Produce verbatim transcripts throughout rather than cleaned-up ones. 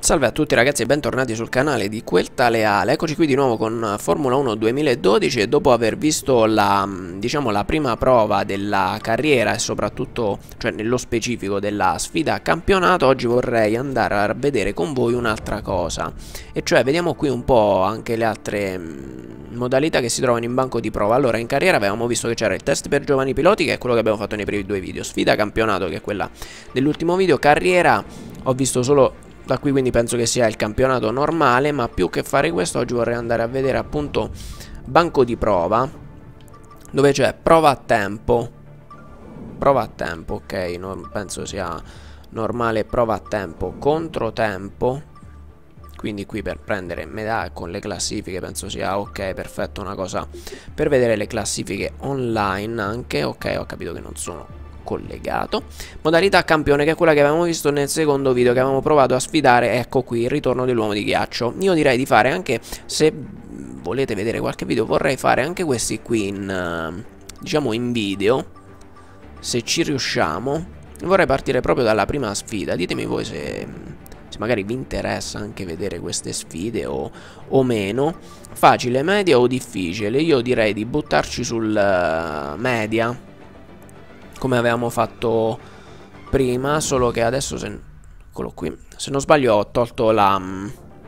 Salve a tutti ragazzi e bentornati sul canale di Quel Tale Ale. Eccoci qui di nuovo con Formula uno duemiladodici e dopo aver visto la, diciamo, la prima prova della carriera e soprattutto, cioè nello specifico della sfida a campionato, oggi vorrei andare a vedere con voi un'altra cosa. E cioè vediamo qui un po' anche le altre modalità che si trovano in banco di prova. Allora, in carriera avevamo visto che c'era il test per giovani piloti, che è quello che abbiamo fatto nei primi due video, sfida campionato, che è quella dell'ultimo video, carriera ho visto solo da qui, quindi penso che sia il campionato normale. Ma più che fare questo, oggi vorrei andare a vedere appunto banco di prova, dove c'è prova a tempo. Prova a tempo, ok, non penso sia normale. Prova a tempo, controtempo. Quindi qui per prendere medaglie con le classifiche penso sia ok, perfetto, una cosa per vedere le classifiche online anche. Ok, ho capito che non sono collegato. Modalità campione, che è quella che avevamo visto nel secondo video, che avevamo provato a sfidare. Ecco qui il ritorno dell'uomo di ghiaccio. Io direi di fare anche, se volete vedere qualche video, vorrei fare anche questi qui in, diciamo, in video, se ci riusciamo. Vorrei partire proprio dalla prima sfida. Ditemi voi se, se magari vi interessa anche vedere queste sfide o, o meno. Facile, media o difficile? Io direi di buttarci sul uh, media, come avevamo fatto prima, solo che adesso, se, eccolo qui, se non sbaglio ho tolto la, um,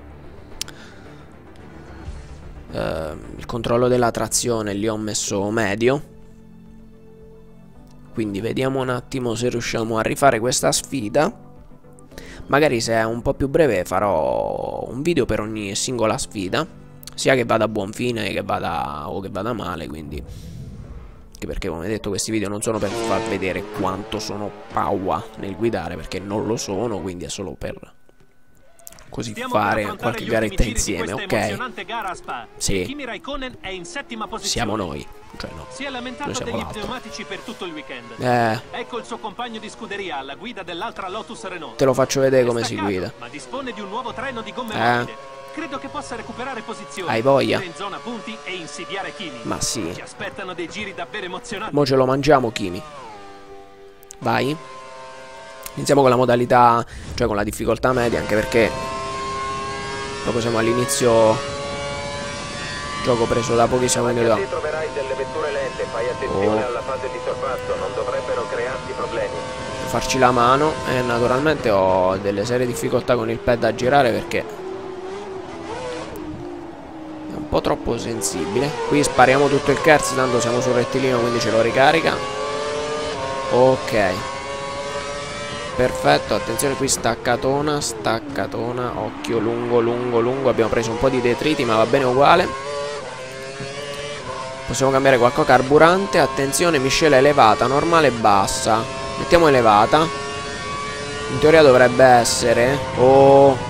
uh, il controllo della trazione, lì ho messo medio. Quindi vediamo un attimo se riusciamo a rifare questa sfida. Magari, se è un po' più breve, farò un video per ogni singola sfida, sia che vada a buon fine che vada, o che vada male, quindi, anche perché, come detto, questi video non sono per far vedere quanto sono paua nel guidare, perché non lo sono, quindi è solo per così fare qualche garetta insieme, ok? Gara a Spa. Sì. Kimi Raikkonen è in settima posizione. Siamo noi, cioè no. Si è lamentato degli pneumatici per tutto il weekend. Eh. Ecco il suo compagno di scuderia alla guida dell'altra Lotus Renault. Te lo faccio vedere come si guida. Ma dispone di un nuovo treno di gomme eh. morbide. Credo che possa recuperare posizioni. Hai voglia? In zona punti e insidiare Kimi. Ma sì. Ci aspettano dei giri davvero emozionanti. Mo ce lo mangiamo Kimi. Vai. Iniziamo con la modalità, cioè con la difficoltà media, anche perché proprio siamo all'inizio. Gioco preso da pochissimo minuto. Se troverai delle vetture lente, fai attenzione oh. alla fase di sorpasso, non dovrebbero crearti problemi. Farci la mano. E naturalmente ho delle serie difficoltà con il pad a girare, perché un po' troppo sensibile. Qui spariamo tutto il kerz, tanto siamo sul rettilineo, quindi ce lo ricarica. Ok, perfetto. Attenzione qui, staccatona, staccatona. Occhio, lungo, lungo, lungo. Abbiamo preso un po' di detriti, ma va bene uguale. Possiamo cambiare qualcosa. Carburante, attenzione, miscela elevata, normale, bassa. Mettiamo elevata. In teoria dovrebbe essere oh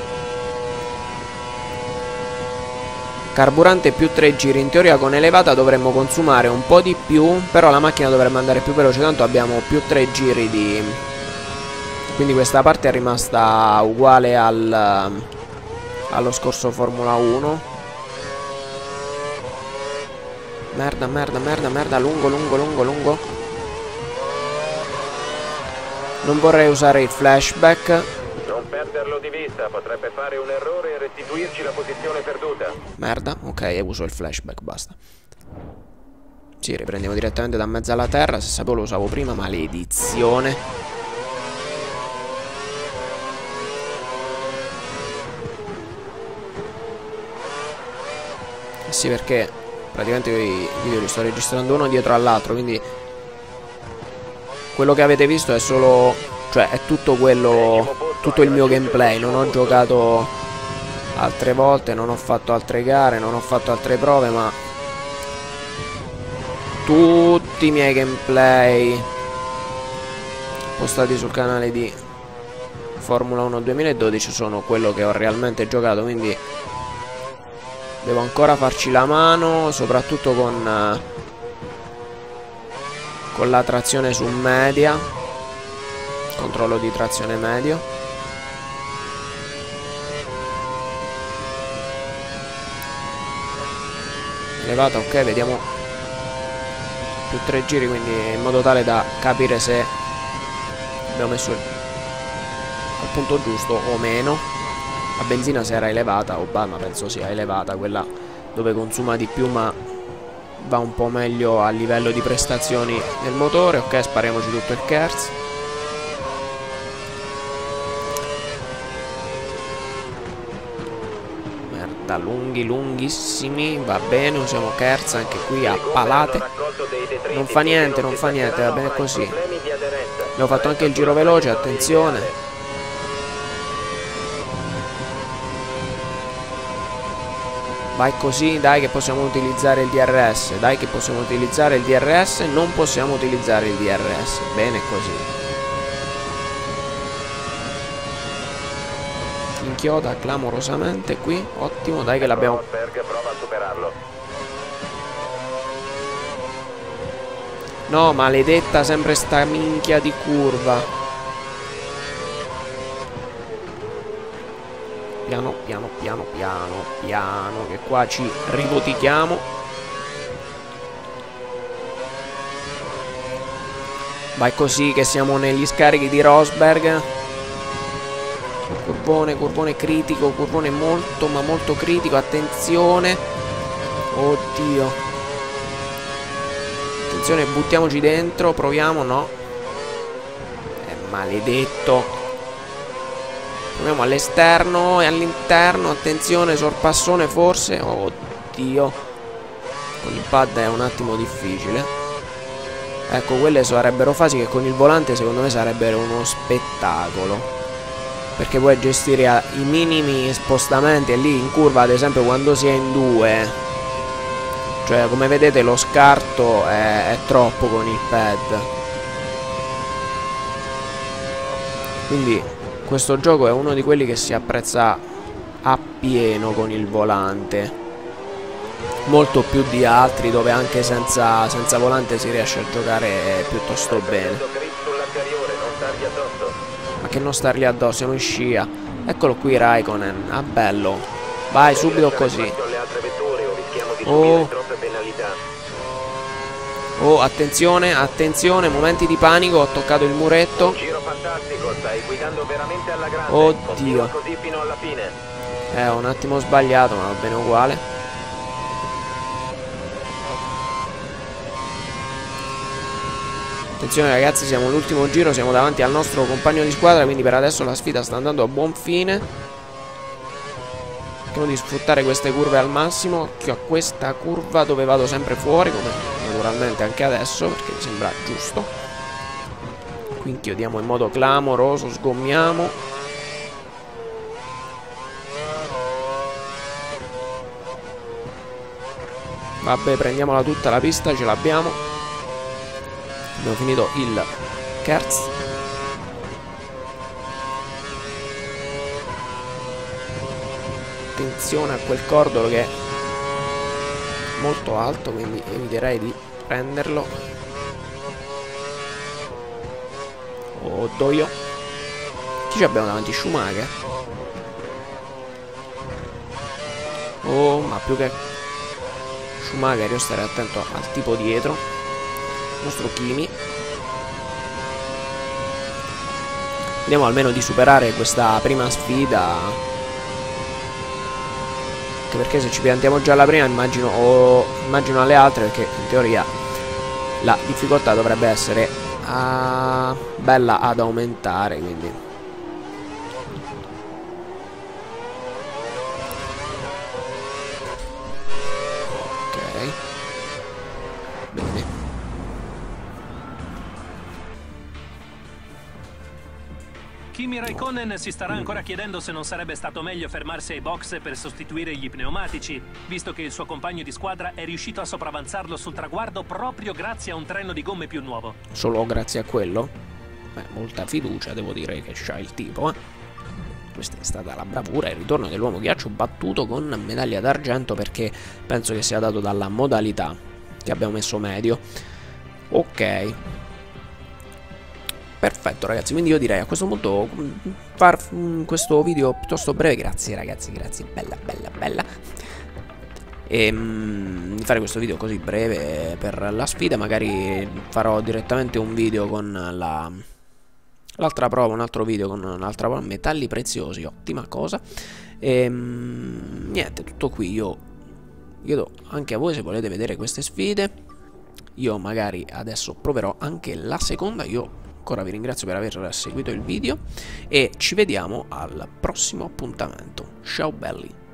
carburante più tre giri. In teoria con elevata dovremmo consumare un po' di più, però la macchina dovrebbe andare più veloce, tanto abbiamo più tre giri di... Quindi questa parte è rimasta uguale al, allo scorso Formula uno. Merda, merda, merda, merda. Lungo, lungo, lungo, lungo. Non vorrei usare il flashback. Non perderlo di vista, potrebbe fare un errore e restituirci la posizione perduta. Merda, ok, uso il flashback, basta. Sì, riprendiamo direttamente da mezzo alla terra. Se sapevo lo usavo prima, maledizione. Eh sì, perché praticamente i video li sto registrando uno dietro all'altro, quindi quello che avete visto è solo, cioè è tutto quello, tutto il mio gameplay. Non ho giocato altre volte, non ho fatto altre gare, non ho fatto altre prove, ma tutti i miei gameplay postati sul canale di Formula uno duemiladodici sono quello che ho realmente giocato, quindi devo ancora farci la mano, soprattutto con con la trazione su media. Controllo di trazione medio. Elevata, ok, vediamo. Più tre giri, quindi in modo tale da capire se abbiamo messo il al punto giusto o meno. La benzina si era elevata, Obama penso sia elevata, quella dove consuma di più ma va un po' meglio a livello di prestazioni del motore. Ok, spariamoci tutto il Kerz. Merda, lunghi, lunghissimi, va bene, usiamo Kerz anche qui a palate. Non fa niente, non fa niente, va bene così. Abbiamo fatto anche il giro veloce, attenzione. Vai così, dai che possiamo utilizzare il D R S. Dai che possiamo utilizzare il D R S. Non possiamo utilizzare il D R S. Bene così. Inchioda clamorosamente qui. Ottimo, dai che l'abbiamo. No, maledetta, sempre sta minchia di curva. Piano, piano, piano, piano, piano, che qua ci rivotichiamo. Vai così che siamo negli scarichi di Rosberg. Curvone, curvone critico, curvone molto, ma molto critico, attenzione. Oddio. Attenzione, buttiamoci dentro, proviamo, no. È maledetto. Proviamo all'esterno e all'interno, attenzione, sorpassone forse. Oddio. Con il pad è un attimo difficile. Ecco, quelle sarebbero fasi che con il volante secondo me sarebbero uno spettacolo, perché puoi gestire i minimi spostamenti. E lì in curva, ad esempio, quando si è in due, cioè come vedete lo scarto è, è troppo con il pad. Quindi questo gioco è uno di quelli che si apprezza appieno con il volante, molto più di altri dove anche senza, senza volante si riesce a giocare piuttosto bene. Ma che non stargli addosso, siamo in scia. Eccolo qui Raikkonen, ah bello. Vai subito così. Oh, oh, attenzione, attenzione, momenti di panico, ho toccato il muretto. Stai guidando veramente alla grande. Oddio. Così fino alla fine. Eh, ho un attimo sbagliato, ma va bene uguale. Attenzione ragazzi, siamo all'ultimo giro, siamo davanti al nostro compagno di squadra, quindi per adesso la sfida sta andando a buon fine. Cerchiamo di sfruttare queste curve al massimo. Occhio a questa curva dove vado sempre fuori, come naturalmente anche adesso, perché mi sembra giusto. Qui inchiodiamo in modo clamoroso, sgommiamo. Vabbè, prendiamola tutta la pista, ce l'abbiamo. Abbiamo finito il Kerz. Attenzione a quel cordolo che è molto alto, quindi eviterei di prenderlo. Oddio. Chi ci abbiamo davanti? Schumacher. Oh, ma più che Schumacher io starei attento al tipo dietro. Il nostro Kimi. Vediamo almeno di superare questa prima sfida, anche perché se ci piantiamo già alla prima immagino, oh, immagino alle altre, perché in teoria la difficoltà dovrebbe essere Ah, bella ad aumentare, quindi ok, bene. Kimi Raikkonen si starà ancora chiedendo se non sarebbe stato meglio fermarsi ai box per sostituire gli pneumatici, visto che il suo compagno di squadra è riuscito a sopravanzarlo sul traguardo proprio grazie a un treno di gomme più nuovo. Solo grazie a quello? Beh, molta fiducia devo dire che c'ha il tipo, eh. Questa è stata la bravura e il ritorno dell'uomo ghiaccio battuto con medaglia d'argento, perché penso che sia dato dalla modalità che abbiamo messo medio. Ok. Perfetto ragazzi, quindi io direi a questo punto far questo video piuttosto breve. Grazie ragazzi, grazie, bella bella bella. E mm, di fare questo video così breve per la sfida. Magari farò direttamente un video con la, l'altra prova, un altro video con un'altra prova, metalli preziosi, ottima cosa. E niente, tutto qui. Io chiedo anche a voi se volete vedere queste sfide. Io magari adesso proverò anche la seconda. Io ancora vi ringrazio per aver seguito il video e ci vediamo al prossimo appuntamento. Ciao belli.